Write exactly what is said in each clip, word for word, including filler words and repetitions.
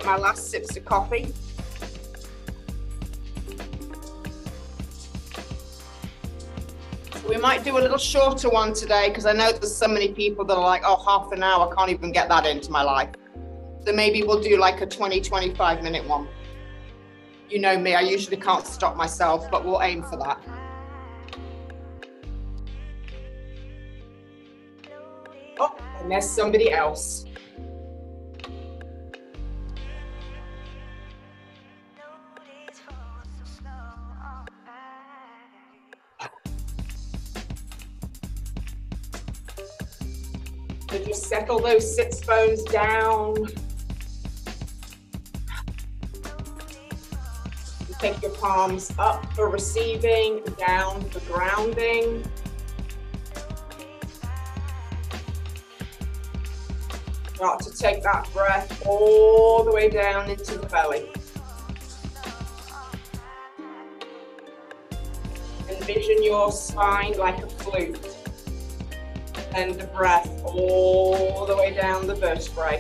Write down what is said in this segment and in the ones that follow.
get my last sips of coffee. We might do a little shorter one today because I know there's so many people that are like, oh, half an hour, I can't even get that into my life. So maybe we'll do like a twenty, twenty-five minute one. You know me, I usually can't stop myself, but we'll aim for that. Oh, and there's somebody else. So just settle those sits bones down. You take your palms up for receiving, down for grounding. Start to take that breath all the way down into the belly. Envision your spine like a flute. Send the breath all the way down the vertebrae.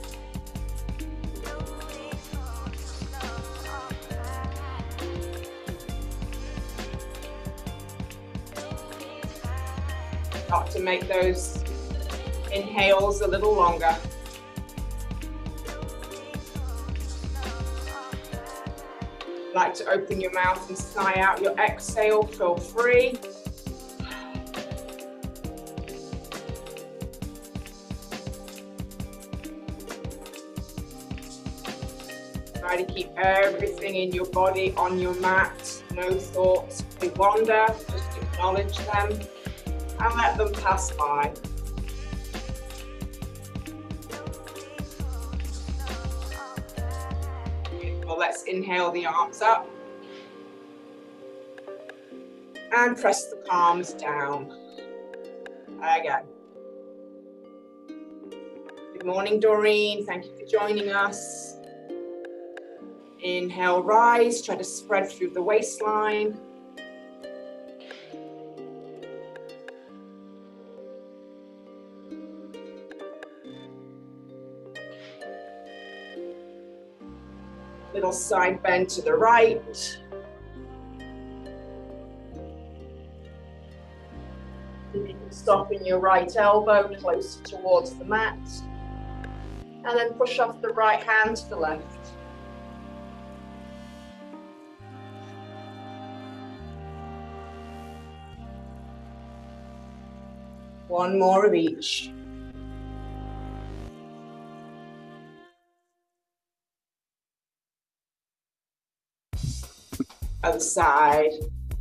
Start to make those inhales a little longer. Like to open your mouth and sigh out your exhale, feel free. Try to keep everything in your body on your mat. No thoughts to wander, just acknowledge them and let them pass by. Well, let's inhale the arms up and press the palms down. Again. Good morning, Doreen. Thank you for joining us. Inhale, rise, try to spread through the waistline. Little side bend to the right. You can soften your right elbow closer towards the mat. And then push off the right hand to the left. One more of each. Other side.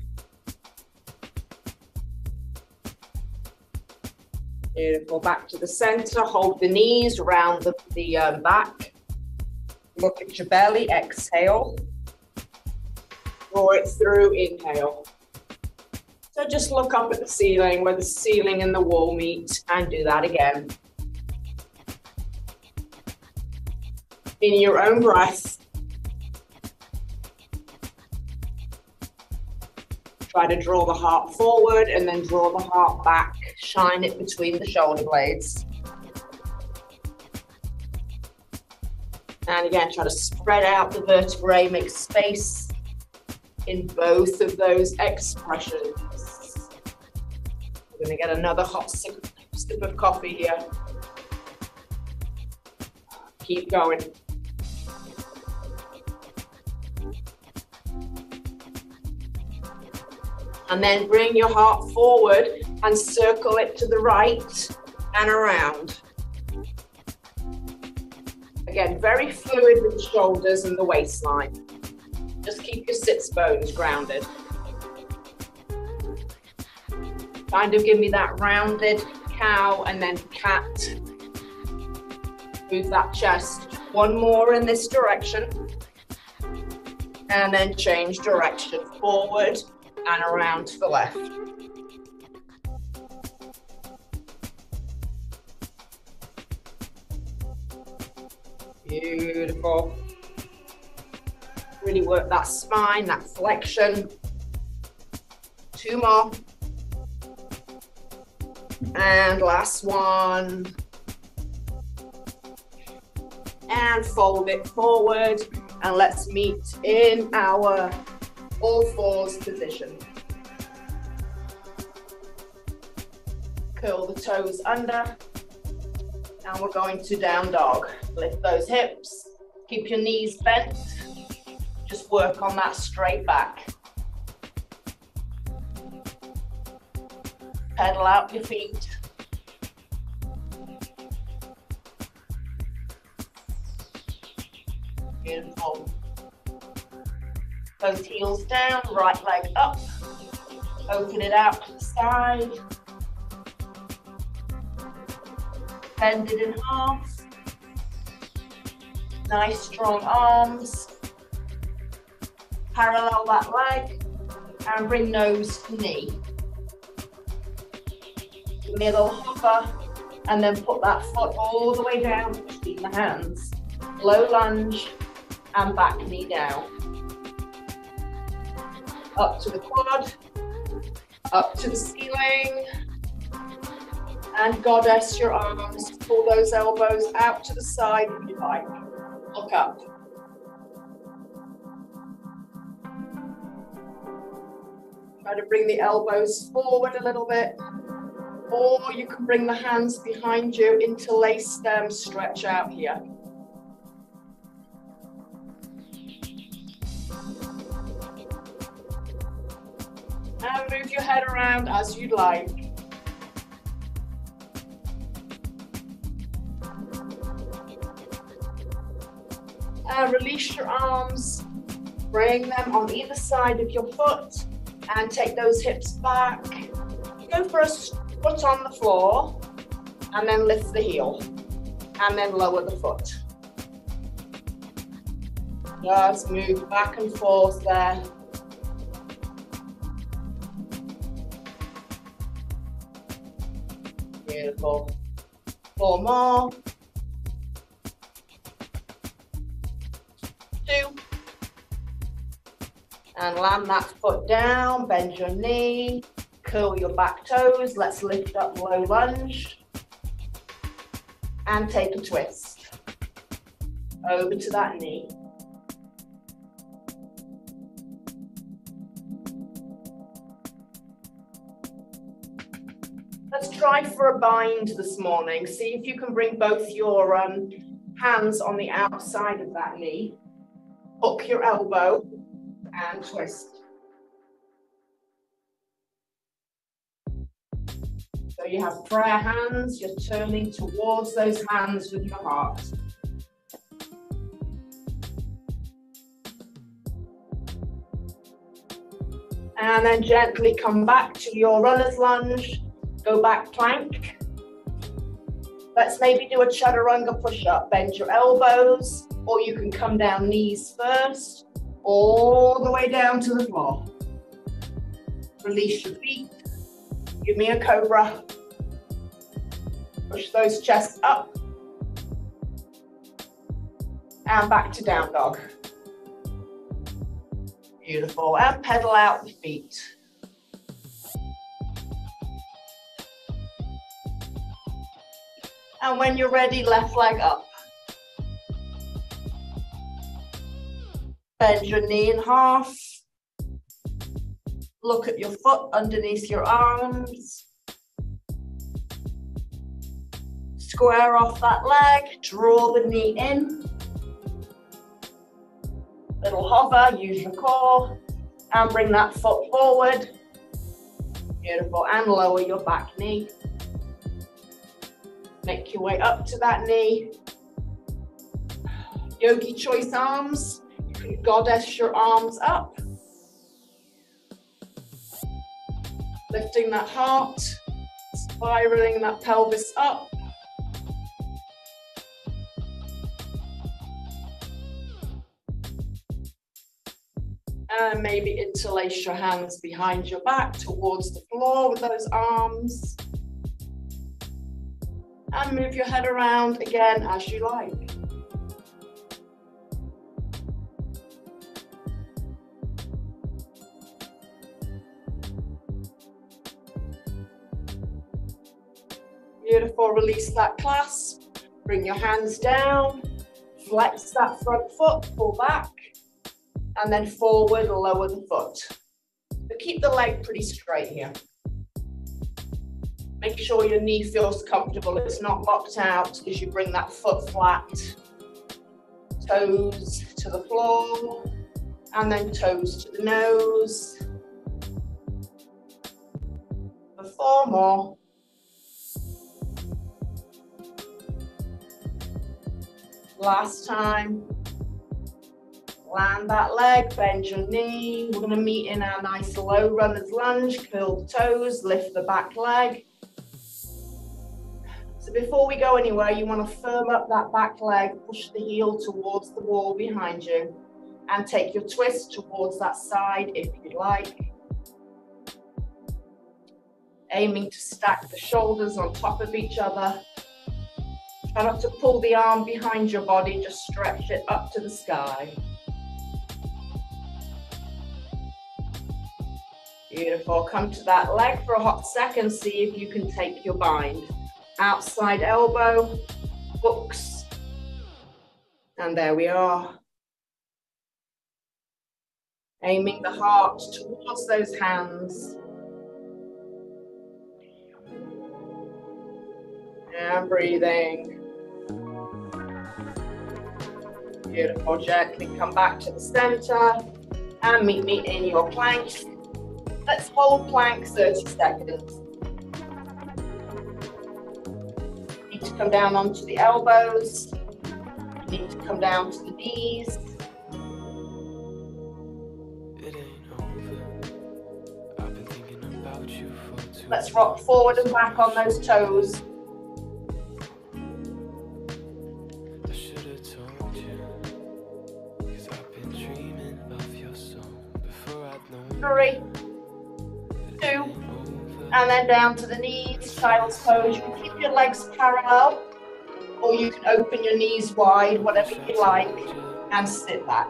Beautiful. Back to the center. Hold the knees around the, the um, back. Look at your belly. Exhale. Draw it through. Inhale. So just look up at the ceiling where the ceiling and the wall meet and do that again. In your own breath. Try to draw the heart forward and then draw the heart back. Shine it between the shoulder blades. And again, try to spread out the vertebrae, make space in both of those expressions. We're going to get another hot sip, sip of coffee here. Keep going. And then bring your heart forward and circle it to the right and around. Again, very fluid with the shoulders and the waistline. Just keep your sits bones grounded. Kind of give me that rounded cow and then cat. Move that chest. One more in this direction. And then change direction forward and around to the left. Beautiful. Really work that spine, that flexion. Two more. And last one. And fold it forward, and let's meet in our all fours position. Curl the toes under, and we're going to down dog. Lift those hips, keep your knees bent, just work on that straight back. Pedal out your feet. Beautiful. Both heels down, right leg up. Open it out to the side. Bend it in half. Nice strong arms. Parallel that leg and bring nose to knee. Middle hover and then put that foot all the way down between the hands. Low lunge and back knee down. Up to the quad, up to the ceiling. And goddess your arms, pull those elbows out to the side if you like. Look up. Try to bring the elbows forward a little bit. Or you can bring the hands behind you, interlace them, stretch out here. And move your head around as you'd like. And release your arms, bring them on either side of your foot, and take those hips back. Go for a foot on the floor, and then lift the heel, and then lower the foot. Just move back and forth there. Beautiful. Four more. Two. And land that foot down, bend your knee, curl your back toes. Let's lift up low lunge. And take a twist. Over to that knee. Let's try for a bind this morning. See if you can bring both your um, hands on the outside of that knee. Hook your elbow and twist. So you have prayer hands, you're turning towards those hands with your heart. And then gently come back to your runner's lunge. Go back plank. Let's maybe do a chaturanga push-up. Bend your elbows, or you can come down knees first, all the way down to the floor. Release your feet. Give me a cobra. Push those chests up. And back to down dog. Beautiful. And pedal out the feet. And when you're ready, left leg up. Bend your knee in half. Look at your foot underneath your arms. Square off that leg, draw the knee in. Little hover, use your core, and bring that foot forward. Beautiful, and lower your back knee. Make your way up to that knee. Yogi choice arms. You can goddess your arms up. Lifting that heart, spiraling that pelvis up. And maybe interlace your hands behind your back towards the floor with those arms. And move your head around again as you like. Beautiful, release that clasp. Bring your hands down. Flex that front foot, pull back, and then forward, lower the foot. But keep the leg pretty straight here. Make sure your knee feels comfortable. It's not locked out as you bring that foot flat. Toes to the floor, and then toes to the nose. For four more. Last time. Land that leg, bend your knee. We're going to meet in our nice low runner's lunge. Curl the toes, lift the back leg. So before we go anywhere, you want to firm up that back leg, push the heel towards the wall behind you, and take your twist towards that side if you'd like. Aiming to stack the shoulders on top of each other. Try not to pull the arm behind your body, just stretch it up to the sky. Beautiful. Come to that leg for a hot second. See if you can take your bind. Outside elbow, hooks. And there we are. Aiming the heart towards those hands. And breathing. Beautiful. Gently come back to the center and meet me in your plank. Let's hold plank thirty seconds. Need to come down onto the elbows. Need to come down to the knees. Let's rock forward and back on those toes. Three, two, and then down to the knees, child's pose. You can keep your legs parallel, or you can open your knees wide, whatever you like, and sit back.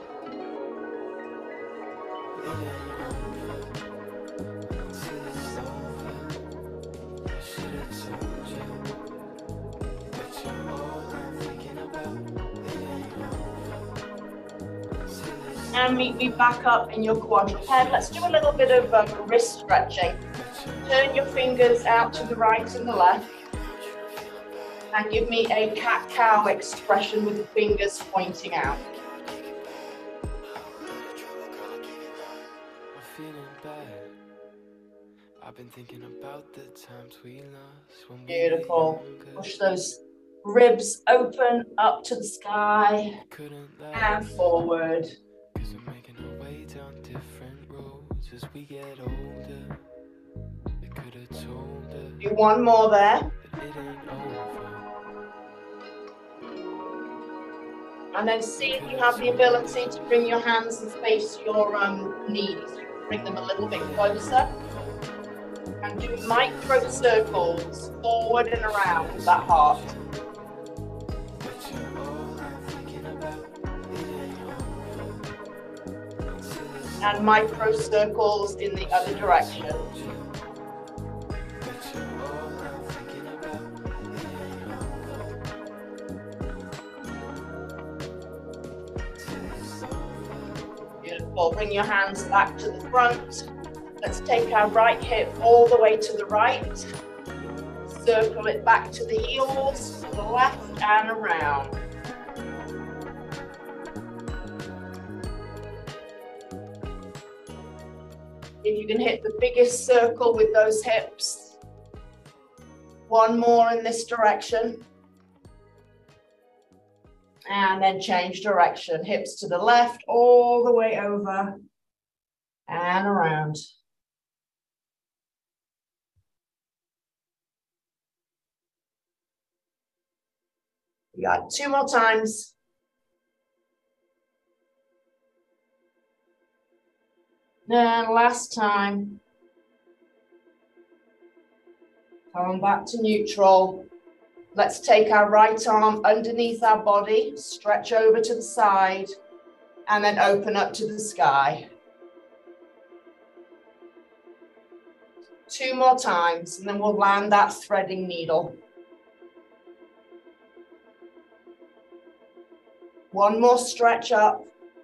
And meet me back up in your quadruped. Let's do a little bit of um, wrist stretching. Turn your fingers out to the right and the left. And give me a cat-cow expression with the fingers pointing out. Beautiful. Push those ribs open up to the sky and forward. We're making our way down different roads as we get older. They could have told us. Do one more there. It ain't over. And then see if you have the ability to bring your hands and face your um, knees. Bring them a little bit closer. And do micro circles forward and around that heart. And micro circles in the other direction. Beautiful. Bring your hands back to the front. Let's take our right hip all the way to the right. Circle it back to the heels, to the left and around. If you can hit the biggest circle with those hips. One more in this direction. And then change direction. Hips to the left, all the way over and around. We got two more times. And last time, come back to neutral. Let's take our right arm underneath our body, stretch over to the side, and then open up to the sky. Two more times, and then we'll land that threading needle. One more stretch up.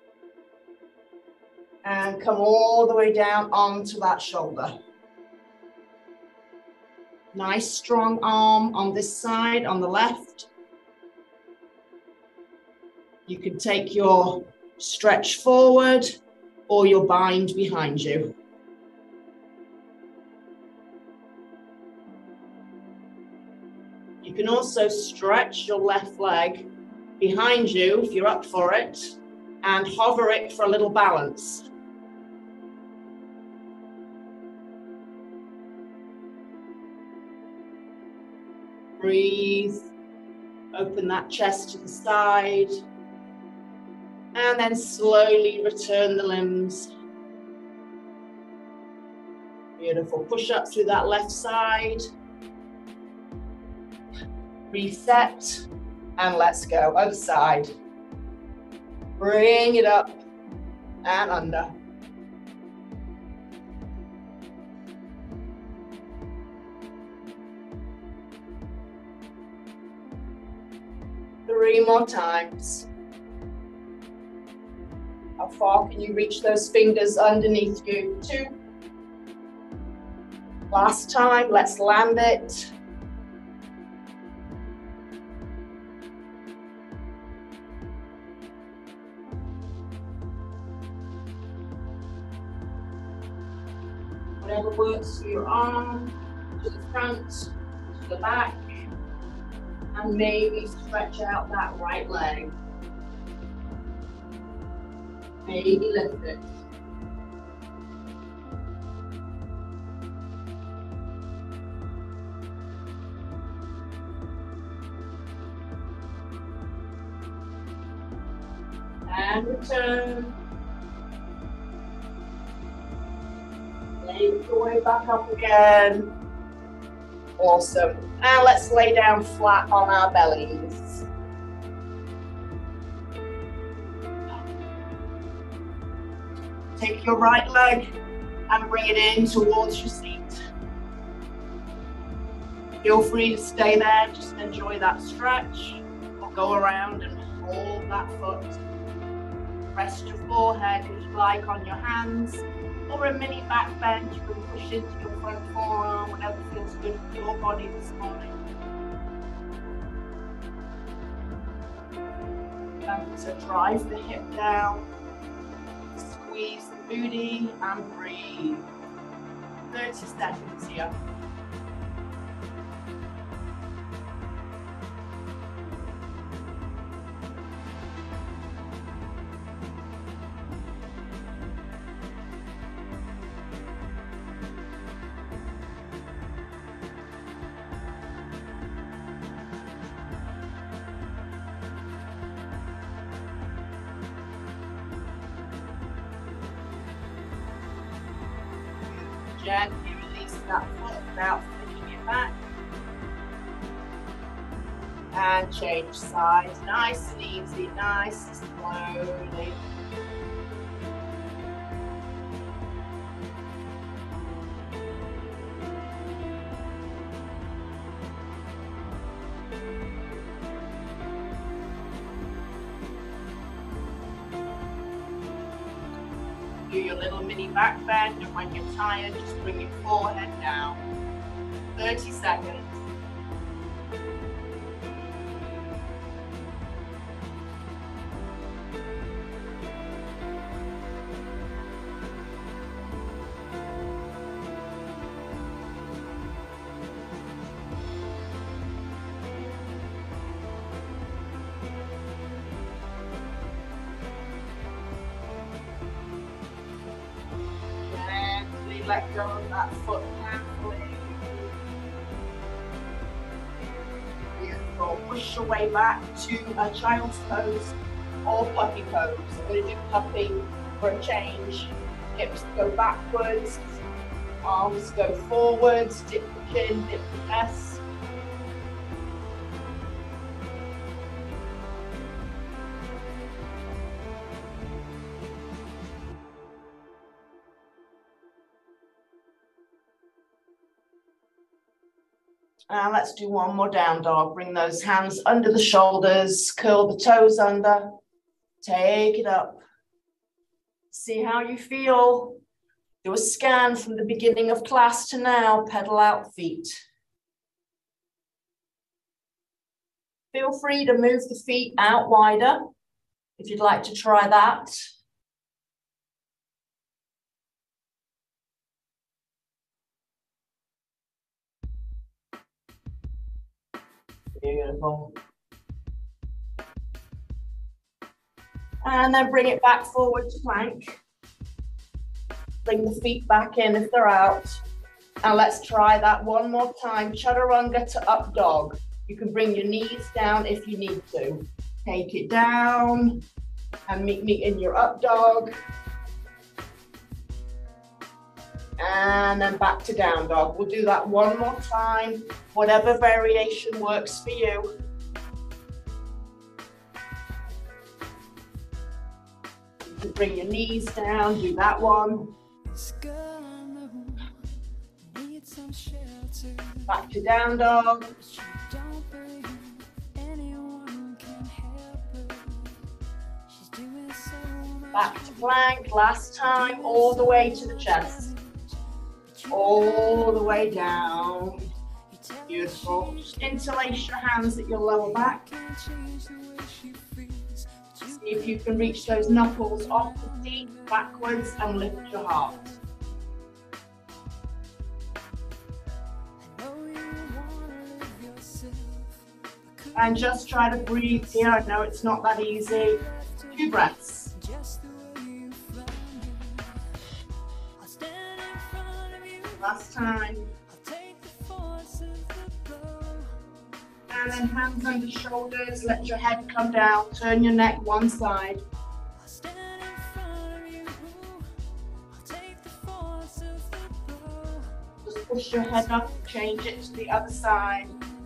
And come all the way down onto that shoulder. Nice strong arm on this side, on the left. You can take your stretch forward or your bind behind you. You can also stretch your left leg behind you if you're up for it and hover it for a little balance. Breathe, open that chest to the side, and then slowly return the limbs. Beautiful. Push up through that left side. Reset, and let's go. Other side. Bring it up and under. Three more times. How far can you reach those fingers underneath you? Two. Last time, let's land it. Whatever works for your arm, to the front, to the back. And maybe stretch out that right leg. Maybe lift it. And return. Make your way back up again. Awesome. Now let's lay down flat on our bellies. Take your right leg and bring it in towards your seat. Feel free to stay there, just enjoy that stretch, or go around and hold that foot. Rest your forehead if you like on your hands, or a mini back bend. You can push into your front forearm, whatever feels good for your body this morning. So drive the hip down, squeeze the booty, and breathe. thirty seconds here. Gently release that foot without flicking it back. And change sides, nice and easy, nice and slowly. Do your little mini back bend, and when you're tired, just bring your forehead down. thirty seconds. Let go of that foot carefully. Beautiful. Push your way back to a child's pose or puppy pose. I'm going to do puppy for a change. Hips go backwards, arms go forwards, dip the chin, dip the chest. And let's do one more down dog. Bring those hands under the shoulders, curl the toes under, Take it up. See how you feel. Do a scan from the beginning of class to now. Pedal out feet. Feel free to move the feet out wider if you'd like to try that. Beautiful. And then bring it back forward to plank. Bring the feet back in if they're out. And let's try that one more time. Chaturanga to up dog. You can bring your knees down if you need to. Take it down and meet me in your up dog. And then back to down dog. We'll do that one more time. Whatever variation works for you. You can bring your knees down, do that one. Back to down dog. Back to plank, last time, all the way to the chest. All the way down. Beautiful. Just interlace your hands at your lower back. See if you can reach those knuckles off the feet backwards and lift your heart. And just try to breathe here. I know it's not that easy. Two breaths. Last time. And then hands under shoulders. Let your head come down. Turn your neck one side. Just push your head up. Change it to the other side.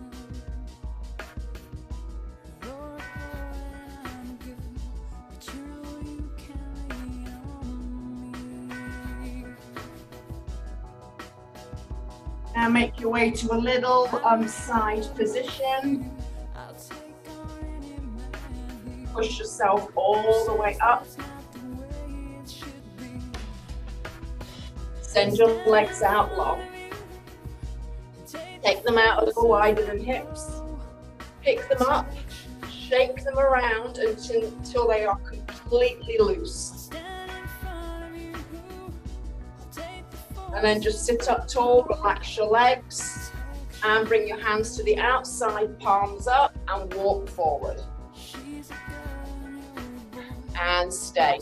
Now make your way to a little um, side position. Push yourself all the way up. Send your legs out long. Take them out a little wider than hips. Pick them up, shake them around until, until they are completely loose. And then just sit up tall, relax your legs, and bring your hands to the outside, palms up, and walk forward. And stay.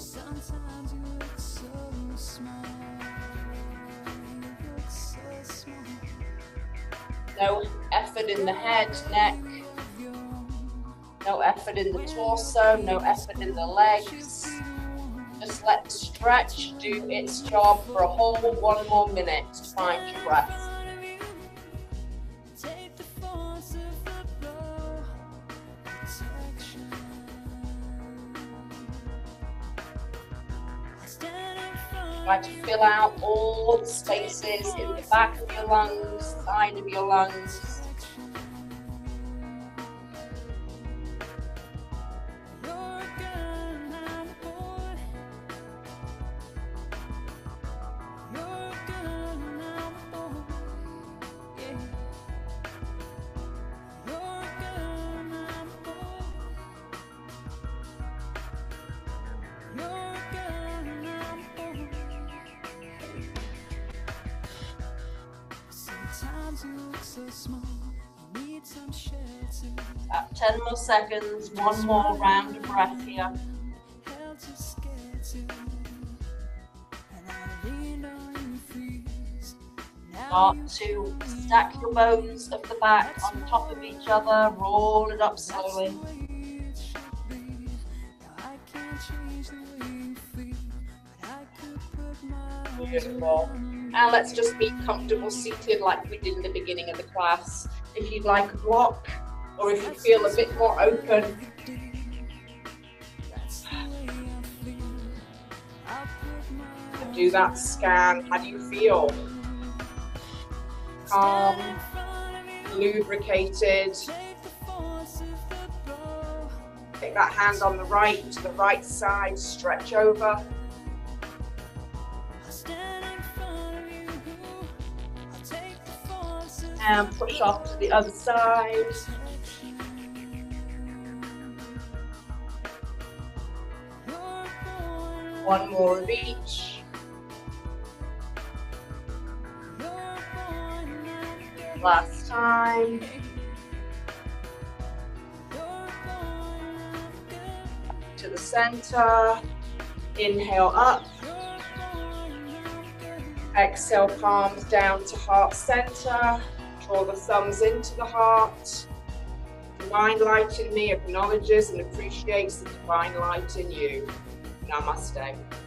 No effort in the head, neck. No effort in the torso, no effort in the legs. Just let the stretch do its job for a whole one more minute to find your breath. Try to fill out all the spaces in the back of your lungs, side of your lungs. About ten more seconds, one more round of breath here. Start to stack your bones of the back on top of each other, roll it up slowly. Beautiful. Now let's just be comfortable seated like we did in the beginning of the class. If you'd like a block, or if you feel a bit more open, do that scan. How do you feel? Calm, lubricated. take that hand on the right to the right side, stretch over. And push off to the other side. One more of each. Last time. To the center. Inhale up. Exhale, palms down to heart center. Draw the thumbs into the heart. Divine light in me acknowledges and appreciates the divine light in you. Namaste.